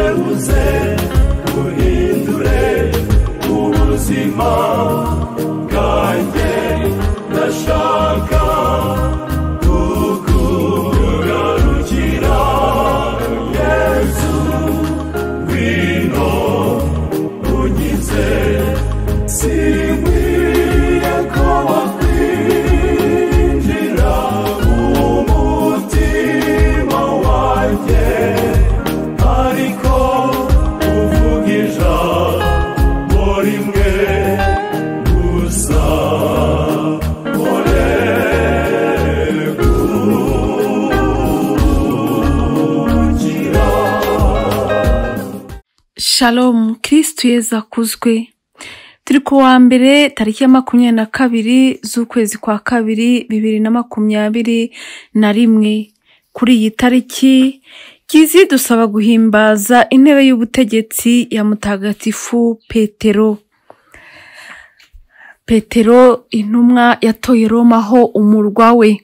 uze uhindure ubuzima bwanjye ndashaka kukugarukira Yesu ngwino unkize sinkwiye ko wakwinjira umutima wanjye ariko uvuga ijambo rimwe gusa Shalom, Kristu Yezu akuzwe. Turi ku wa mbere tariki ya 22 z'ukwezi kwa kabiri 2021. Kuri iyi tariki dusaba guhimbaza intebe y'ubutegetsi ya Mutagatifu Petero. Petero intumwa yatoye Roma ho umurwa we.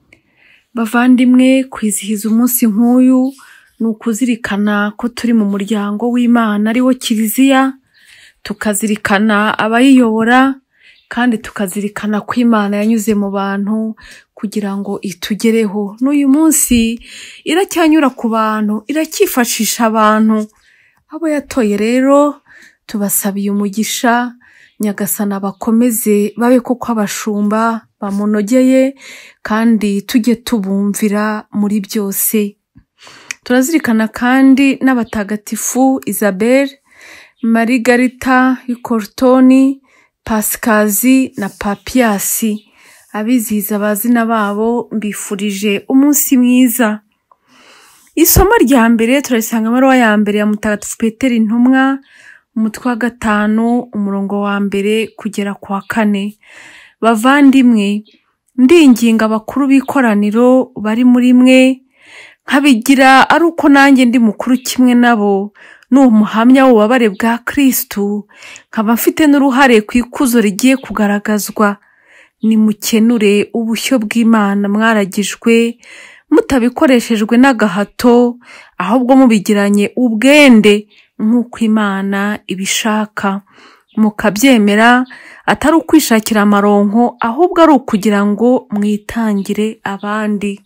Bavandimwe, kwizihiza umunsi nk'uyu ni ukuzirikana ko turi mu muryango w'Imana ari wo Kiliziya, tukazirikana abayiyobora kandi tukazirikana ko Imana yanyuze mu bantu kugira ngo itugereho. N'uyu munsi iracyanyura ku bantu, iracyifashisha abantu. Abo yatoye rero tubasabiye umugisha, Nyagasana bakomeze babe koko abashumba bamunogeye kandi tujye tubumvira muri byose. Turazirikana kandi n'abatagatifu Isabelle, Marigarita Cortoni, Pasikazi na Papiasi. Abizihiza abazina babo mbifurije umunsi mwiza. Isomo rya mbere turarisanga amabaruwa ya mbere ya Mutagatifu Petero intumwa, umutwe wa 5 umurongo wa 1 kugera ku wa 4. Bavandimwe, ndinginga abakuru b'ikoraniro bari muri mwe, nkabigira ari uko nanjye ndi mukuru kimwe nabo, n'uwo muhamya w'ububabare bwa Kristu, nkaba mfite n'uruhare ku ikuzo rigiye kugaragazwa. Nimukenure ubushyo bw'Imana mwaragijwe, mutabikoreshejwe n'agahato, ahubwo mubigiranye ubwende nk'uko Imana ibishaka, mukabyemera atari ukwishakira amaronko, ahubwo ari ukugira ngo mwitangire abandi.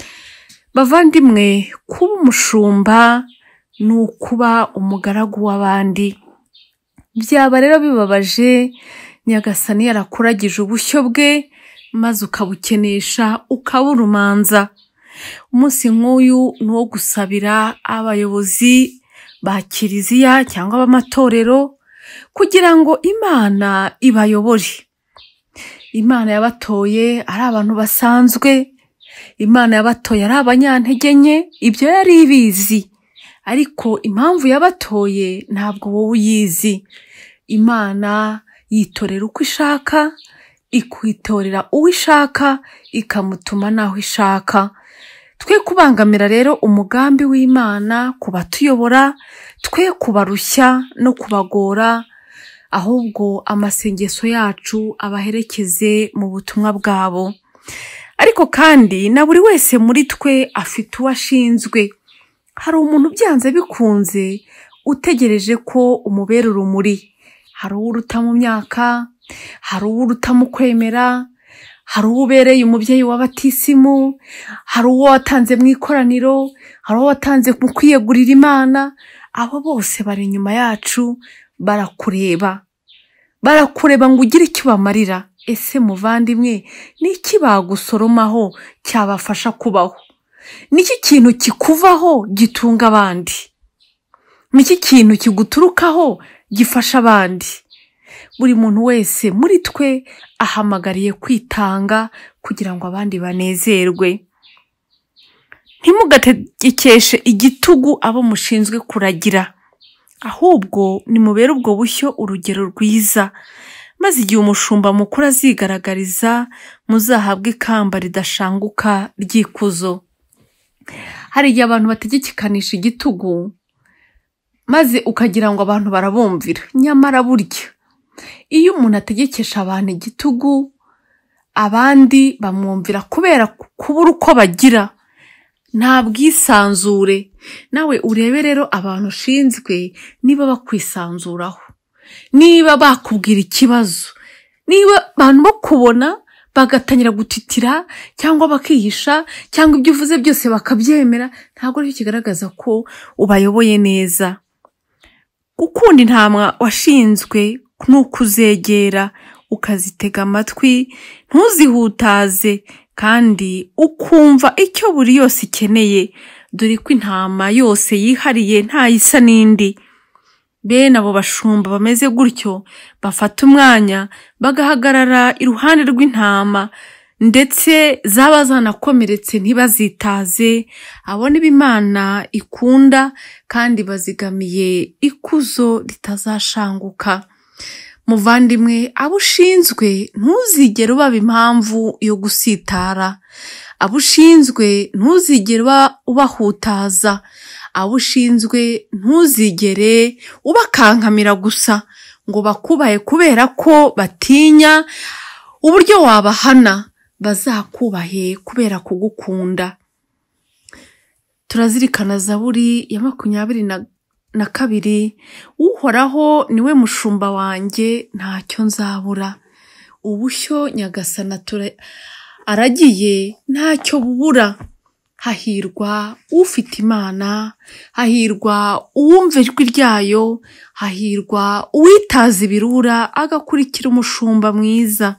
Bavandimwe, kuba umushumba ni ukuba umugaragu w'abandi. Byaba rero bibabaje Nyagasani yarakuragije ubushyo bwe maze ukabukenesha ukaburumanza. Umunsi nk'uyu ni uwo gusabira abayobozi ba Kiliziya cyangwa b'amatorero kugira ngo Imana ibayobore. Imana yabatoye ari abantu basanzwe, Imana yabatoye ari abanyantege nke, ibyo yari ibizi, ariko impamvu yabatoye ntabwo wowe uyizi. Imana yitorera uko ishaka, ikwitorera uwo ishaka, ikamutuma naho ishaka. Twe kubangamira rero umugambi w'Imana kubatuyobora, twe kubarushya no kubagora, ahubwo amasengesho yacu abaherekeze mu butumwa bwabo. Ariko kandi na buri wese muri twe afite uwashinzwe. Hari umuntu byanze bikunze utegereje ko umubera urumuri. Hari uruta mu myaka, hari uruta mu kwemera, hari ubereye umubyeyi w'abatisimu, hari uwo watanze mu ikoraniro, hari uwo watanze mu kwiyegurira Imana. Abo bose bari inyuma yacu, barakureba ngo ugire icyo bamarira. Ese muvandimwe, niki bagusoromaho cyabafasha kubaho? Niki kintu kikuvaho gitunga abandi? Niki kintu kiguturukaho gifasha abandi? Buri muntu wese muri twe ahamagariye kwitanga kugira ngo abandi banezerwe. Ntimugategekeshe igitugu abo mushinzwe kuragira, ahubwo nimubere ubwo bushyo urugero rwiza, maze igihe umushumba mukuru azigaragariza muzahabwe ikamba ridashanguka ry'ikuzo. Hari igihe abantu bategekekanisha igitugu maze ukagira ngo abantu barabumvira, nyamara burya iyo umuntu ategekesha abantu igitugu, abandi bamwumvira kubera kubura uko bagira. nta bwisanzure. Nawe urebe rero abantu ushinzwe niba bakwisanzuraho, niba bakubwira ikibazo, niba abantu bakubona bagatangira gutitira cyangwa bakihisha cyangwa ibyo uvuze byose bakabyemera, ntabwo aricyo kigaragaza ko ubayoboye neza. Gukunda intama washinzwe ni ukuzegera ukazitega amatwi, ntuzihutaze, kandi ukumva icyo buri yose ikeneye, dore ko intama yose yihariye ntayisa n'indi. Bene abo bashumba bameze gutyo bafata umwanya bagahagarara iruhande rw'intama, ndetse zaba zanakomeretse ntibazitaze. Abo ni Imana ikunda kandi bazigamiye ikuzo ritazashanguka. Muvandimwe, abo ushinzwe ntuzigere ubaba impamvu yo gusitara, abo ushinzwe ntuzigere ubahutaza, abo ushinzwe ntuzigere ubakankamira gusa ngo bakubahe kubera ko batinya uburyo wabahana, bazakubahe kubera kugukunda. Turazirikana Zaburi ya 22, Uhoraho niwe mushumba wanjye ntacyo nzabura. Ubushyo Nyagasani aragiye ntacyo bubura. Hahirwa ufite Imana, hahirwa uwumva ijwi ryayo, hahirwa uwitaza ibirura agakurikira umushumba mwiza.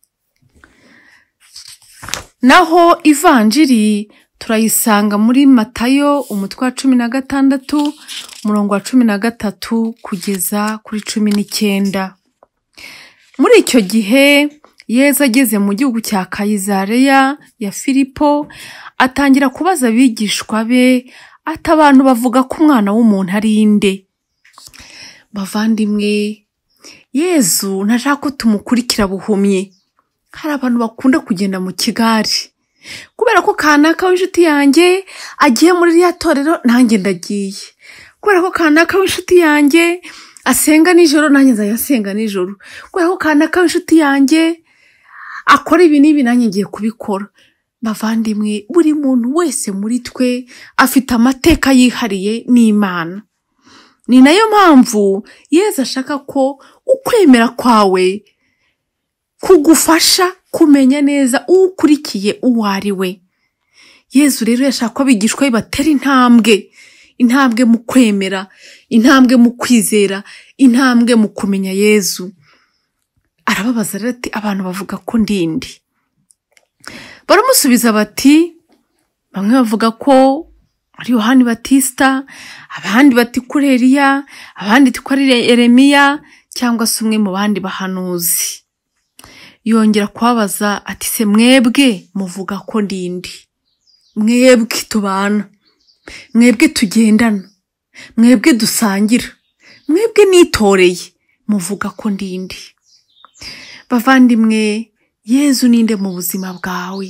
Naho ivanjiri turayisanga muri Matayo umutwe wa 16 umurongo wa 13 kugeza kuri 19. Muri icyo gihe Yezu ageze mu gihugu cya Kayisareya ya Filipo, atangira kubaza abigishwa be ati abantu bavuga ko umwana w'umuntu ari inde? Bavandimwe, Yezu ntashaka ko tumukurikira buhumye. Hari abantu bakunda kugenda mu kigari kubera ko kanaka w'inshuti yanjye agiye muri rya torero nanjye ndagiye, kubera ko kanaka w'inshuti yanjye asenga nijoro nanjye nzayasenga nijoro, kubera ko kanaka w'inshuti yanjye akora ibi n'ibi nanjye ngiye kubikora. Bavandimwe, buri muntu wese muri twe afite amateka yihariye n'Imana. Ni nayo mpamvu Yezu ashaka ko ukwemera kwawe kugufasha kumenya neza ukurikiye uwo ari we. Yezu rero yashaka ko abigishwa be batera intambwe mu kwemera, intambwe mu kwizera, intambwe mu kumenya Yezu. Arababaza rero ati abantu bavuga ko ndindi? Baramusubiza bati bamwe bavuga ko ari Yohani Batista, abandi bati kuri Eliya, abandi ko ari Yeremiya cyangwa se umwe mu bandi bahanuzi. Yongera kubabaza ati se mwebwe muvuga ko ndindi? Mwebwe tubana, mwebwe tugendana, mwebwe dusangira, mwebwe nitoreye, muvuga ko ndindi? Bavandimwe, Yezu ninde mu buzima bwawe?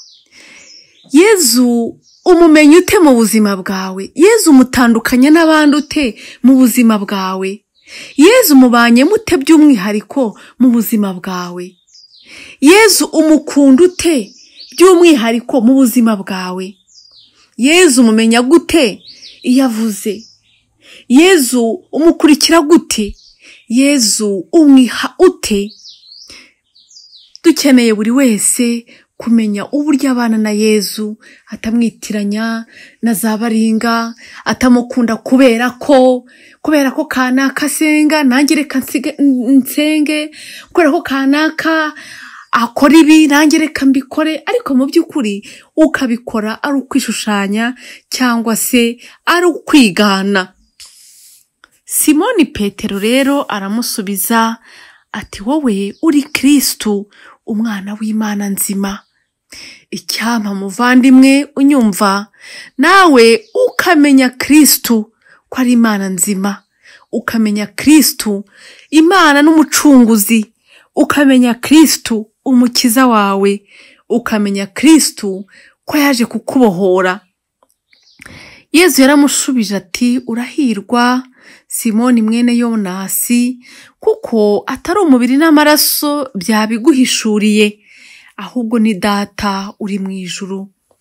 Yezu umumenye ute mu buzima bwawe? Yezu umutandukanya n'abandi ute mu buzima bwawe? Yezu umubanye mute by'umwihariko mu buzima bwawe? Yezu umukunda ute by'umwihariko mu buzima bwawe? Yezu umumenya gute iyo avuze? Yezu umukurikira gute? Yezu umwiha ute? Dukeneye buri wese kumenya uburyo abana na Yezu, atamwitiranya na za baringa, atamukunda kubera ko kanaka asenga nanjye reka nsenge, kubera ko kanaka akora ibi nanjye reka mbikore, ariko mu by'ukuri ukabikora ari ukwishushanya cyangwa se ari ukwigana. Simoni Petero rero aramusubiza ati wowe uri Kristu, umwana w'Imana nzima. Icyampa muvandimwe unyumva, nawe ukamenya Kristu ko ari Imana nzima, ukamenya Kristu Imana n'umucunguzi, ukamenya Kristu umukiza wawe, ukamenya Kristu ko yaje kukubohora. Yezu yaramushubije ati urahirwa Simoni mwene Yonasi, kuko atari umubiri n'amaraso byabiguhishuriye, ahubwo ni Data uri mu ijuru.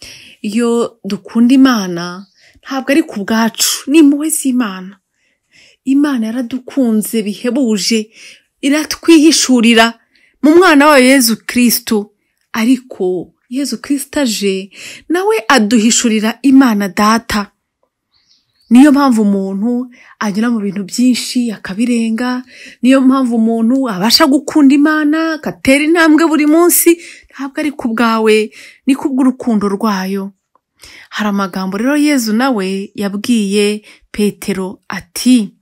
iyo dukunda Imana ntabwo ari ku bwacu, ni impuhwe z'Imana. Imana yaradukunze bihebuje, iratwihishurira mu mwana wayo Yezu Kristo. Ariko Yezu Kristo aje nawe aduhishurira Imana Data. Niyo mpamvu umuntu agera mu bintu byinshi akabirenga, niyo mpamvu umuntu abasha gukunda Imana agatera intambwe buri munsi. Ntabwo ari ku bwawe, ni kubw'urukundo rwayo. Hari amagambo rero Yezu nawe yabwiye Petero ati,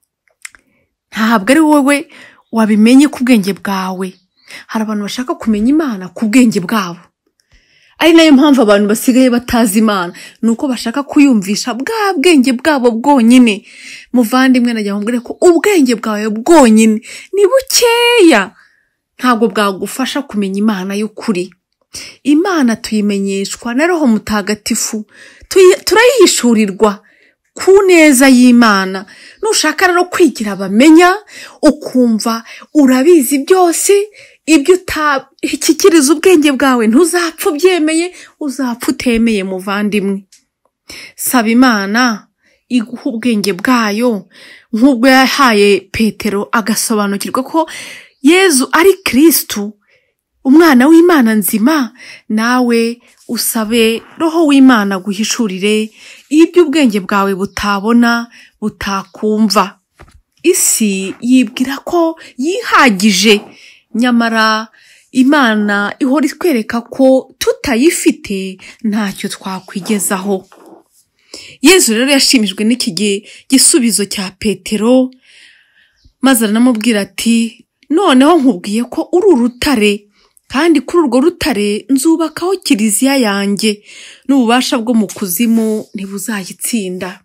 ntabwo ari wowe wabimenye ku bwenge bwawe. Hari abantu bashaka kumenya Imana ku bwenge bwabo, ari nayo mpamvu abantu basigaye batazi Imana, nuko bashaka kuyumvisha bwa bwenge bwabo bwonyine. Muvandimwe, najya nkubwire ko ubwenge bwawe bwonyine ni bukeya, ntabwo bwagufasha kumenya Imana y'ukuri. Imana tuyimenyeshwa na Roho Mutagatifu, turayihishurirwa ku neza y'Imana. Nushaka rero kwigira bamenya, ukumva urabizi byose, ibyo utashyikiriza ubwenge bwawe ntuzapfa ubyemeye, uzapfa utemeye. Muvandimwe, saba Imana iguha ubwenge bwayo nk'ubwo yahaye Petero agasobanukirwa ko Yezu ari Kristo, umwana w'Imana nzima. Nawe usabe Roho w'Imana guhishurire ibyo ubwenge bwawe butabona, butakumva. Isi yibwira ko yihagije, nyamara Imana ihora itwereka ko tutayifite ntacyo twakwigezaho. Yezu rero yashimijwe n'iki gisubizo cya Petero, maze aranamubwira ati, noneho nkubwiye ko uri urutare, kandi kuri urwo rutare nzubakaho kiliziya yanjye, n'ububasha bwo mu kuzimu ntibuzayitsinda.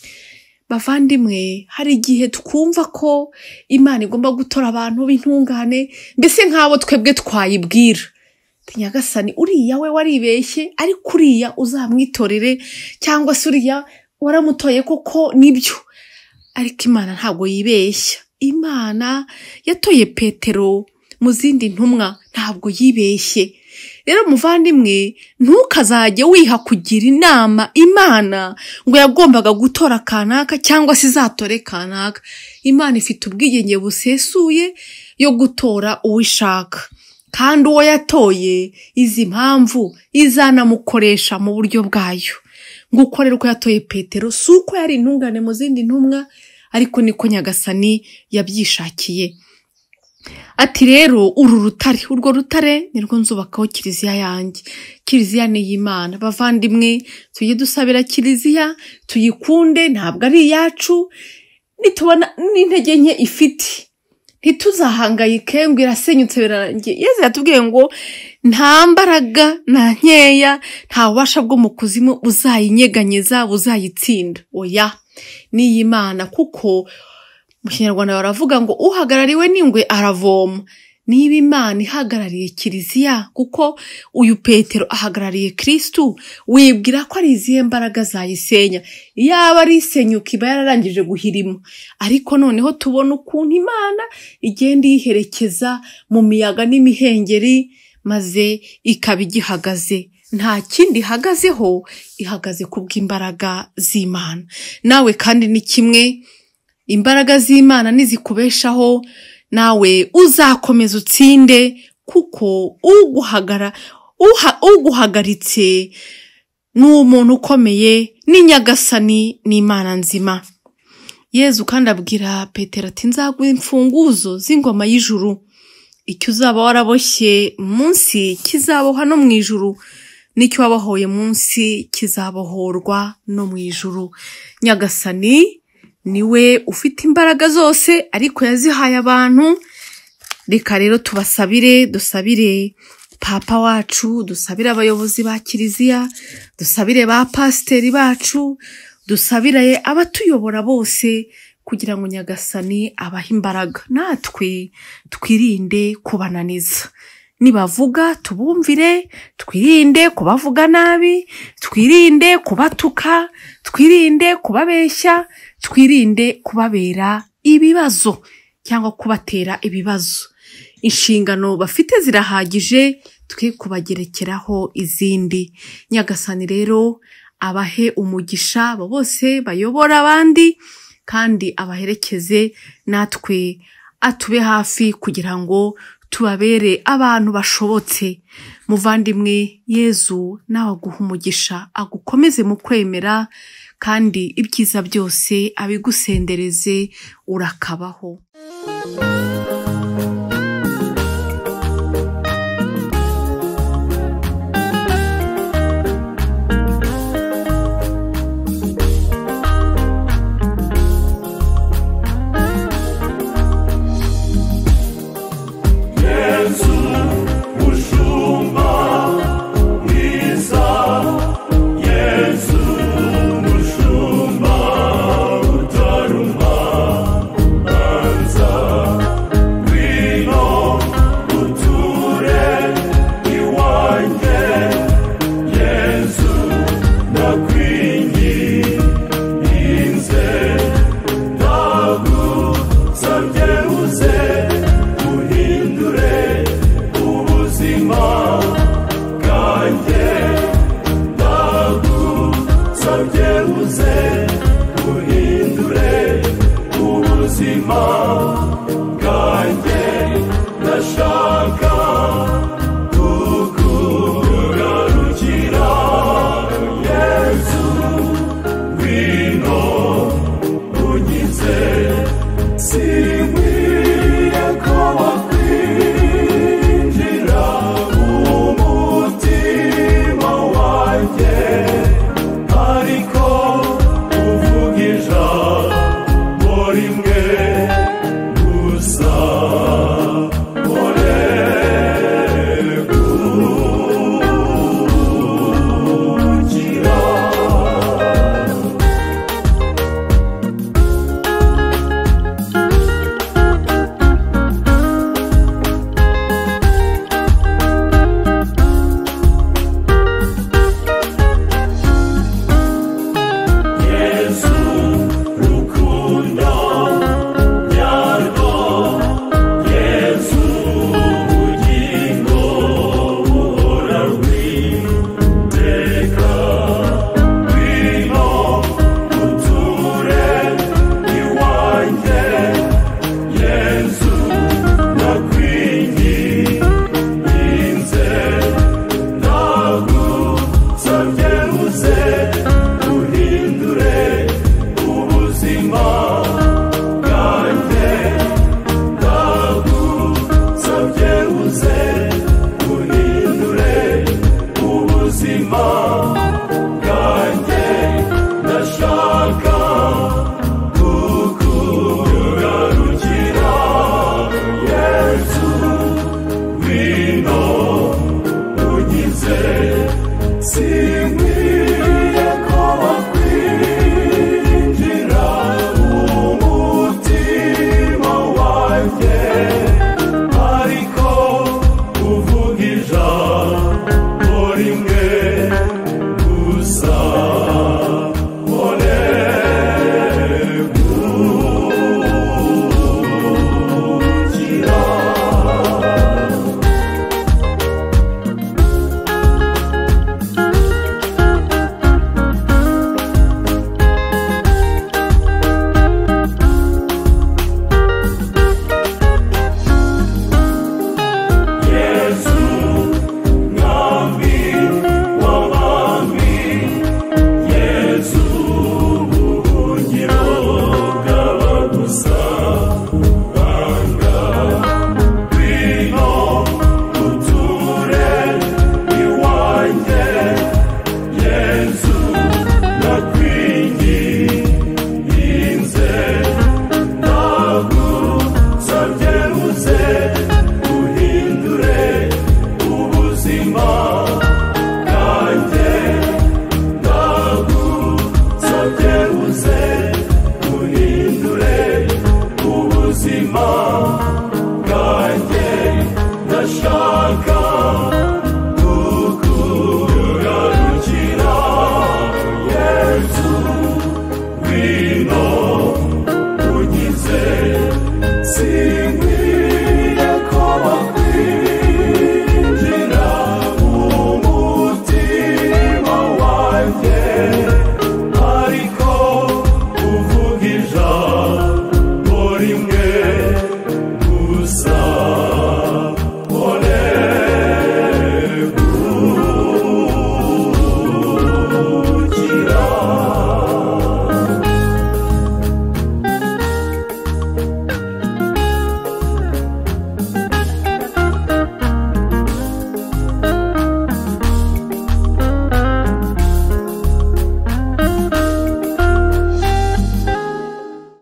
Bavandimwe, hari igihe twumva ko Imana igomba gutora abantu b'intungane, mbese nk'abo twebwe twayibwira. Nyagasani, uriya we waribeshye, ariko uriya uzamwitorere, cyangwa se uriya waramutoye koko nibyo. Ariko Imana ntabwo yibeshya. Imana yatoye Petero mu zindi ntumwa, ntabwo yibeshye. Rero muvandimwe, ntukazajye wiha kugira inama Imana ngo yagombaga gutora kanaka cyangwa se izatore kanaka. Imana ifite ubwigenge busesuye yo gutora uwishaka, kandi uwo yatoye izi impamvu izanamukoresha mu buryo bwayo. Nguko rero uko yatoye Petero, si uko yari intungane mu zindi ntumwa, ariko niko Nyagasani yabyishakiye. Ati rero uru rutare, urwo rutare nirwo nzubakaho kiliziya yanjye. Kiliziya ni y'Imana. Bavandimwe, tujye dusabira kiliziya, tuyikunde, ntabwo ari iyacu. Nitubona n'intege nke ifite, ntituzahangayike ngo irasenyutse birarangiye. Yezu yatubwiye ngo nta mbaraga na nkeya, nta bubasha bwo mu kuzimu buzayinyeganyeza, buzayitsinda. Oya, ni y'Imana, kuko mu Kinyarwanda baravuga ngo uhagarariwe n'ingwe aravoma. Niba Imana ihagarariye kiliziya, kuko uyu Petero ahagarariye Kristo, wibwira ko ari izihe mbaraga zayisenya? Yaba ari isenyuka iba yararangije guhirima. Ariko noneho tubona ukuntu Imana igenda iyiherekeza mu miyaga n'imihengeri, maze ikaba igihagaze. Nta kindi ihagazeho, ihagaze kubw'imbaraga z'Imana. Nawe kandi ni kimwe, imbaraga z'Imana nizikubeshaho, nawe uzakomeza utsinde, kuko uguhagaritse ni umuntu ukomeye, ni Nyagasani, ni Imana nzima. Yezu kandi abwira Petero ati, nzaguha imfunguzo z'ingoma y'ijuru. Icyo uzaba waraboshye munsi kizabohwa no mu ijuru, n'icyo wabohoye munsi kizabohorwa no mu ijuru. Nyagasani niwe ufite imbaraga zose, ariko yazihaye abantu. Reka rero tubasabire, dusabire Papa wacu, dusabire abayobozi ba kiliziya, dusabire ba pasiteri bacu, dusabire abatuyobora bose, kugira ngo Nyagasani abahe imbaraga. Natwe twirinde kubananiza. Nibavuga tubumvire, twirinde kubavuga nabi, twirinde kubatuka, twirinde kubabeshya, twirinde kubabera ibibazo cyangwa kubatera ibibazo. Inshingano bafite zirahagije, twe kubagerekeraho izindi. Nyagasani rero abahe umugisha abo bose bayobora abandi, kandi abaherekeze, natwe atube hafi kugira ngo tubabere abantu bashobotse. Muvandimwe, Yezu nawe aguha umugisha, agukomeze mu kwemera, kandi ibyiza byose abigusendereze urakabaho.